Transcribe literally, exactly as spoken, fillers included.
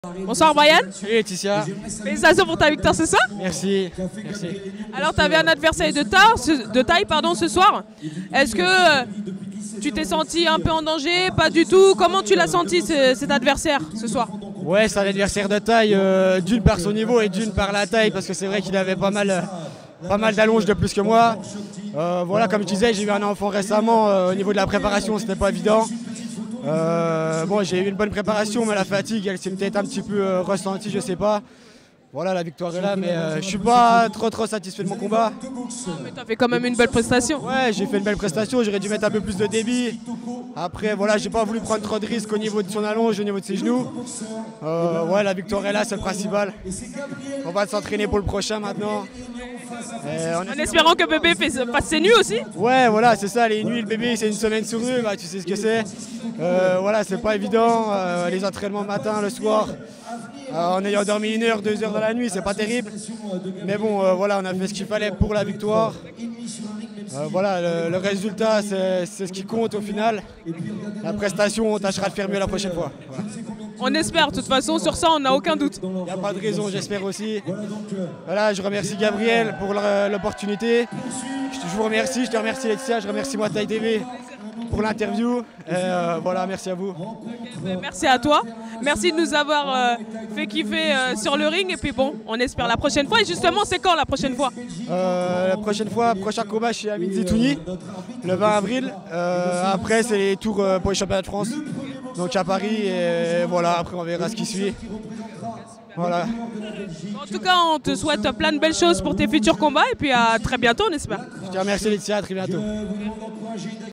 Bonsoir Brian. Salut Laetitia. Félicitations pour ta victoire ce soir. Merci. Merci. Alors tu avais un adversaire de taille, de taille pardon, ce soir. Est-ce que euh, tu t'es senti un peu en danger? Pas du tout. Comment tu l'as senti ce, cet adversaire ce soir? Ouais, c'est un adversaire de taille, euh, d'une par son niveau et d'une par la taille, parce que c'est vrai qu'il avait pas mal, euh, pas mal d'allonges de plus que moi. Euh, voilà, comme je disais, j'ai eu un enfant récemment, euh, au niveau de la préparation, c'était pas évident. Euh, bon, j'ai eu une bonne préparation, mais la fatigue, elle s'est peut-être un petit peu euh, ressentie, je sais pas. Voilà, la victoire est là, mais euh, je suis pas trop trop satisfait de mon combat. Mais tu as fait quand même une belle prestation. Ouais, j'ai fait une belle prestation, j'aurais dû mettre un peu plus de débit. Après, voilà, j'ai pas voulu prendre trop de risques au niveau de son allonge, au niveau de ses genoux. Euh, ouais, la victoire est là, c'est le principal. On va s'entraîner pour le prochain maintenant. Et En espérant que bébé fasse ses nuits aussi. Ouais, voilà, c'est ça, les nuits, le bébé, c'est une semaine sur deux, bah, tu sais ce que c'est. Euh, voilà, c'est pas évident, euh, les entraînements le matin, le soir. Euh, en ayant dormi une heure, deux heures dans la nuit, c'est pas terrible. Mais bon, euh, voilà, on a fait ce qu'il fallait pour la victoire. Euh, voilà, le, le résultat, c'est ce qui compte au final. La prestation, on tâchera de faire mieux la prochaine fois. Voilà. On espère, de toute façon, sur ça, on n'a aucun doute. Il n'y a pas de raison, j'espère aussi. Voilà, je remercie Gabriel pour l'opportunité. Je vous remercie, je te remercie Laetitia, je remercie Muay Thai T V pour l'interview. Euh, voilà, merci à vous. Okay, merci à toi. Merci de nous avoir euh, fait kiffer euh, sur le ring. Et puis bon, on espère la prochaine fois. Et justement, c'est quand la prochaine fois? euh, La prochaine fois, prochain combat chez Amin Zetouni, le vingt avril. Euh, après, c'est les tours euh, pour les championnats de France. Donc à Paris. Et voilà, après, on verra ce qui suit. Voilà. En tout cas, on te souhaite plein de belles choses pour tes futurs combats. Et puis à très bientôt, on espère. Je te remercie Laetitia, à très bientôt.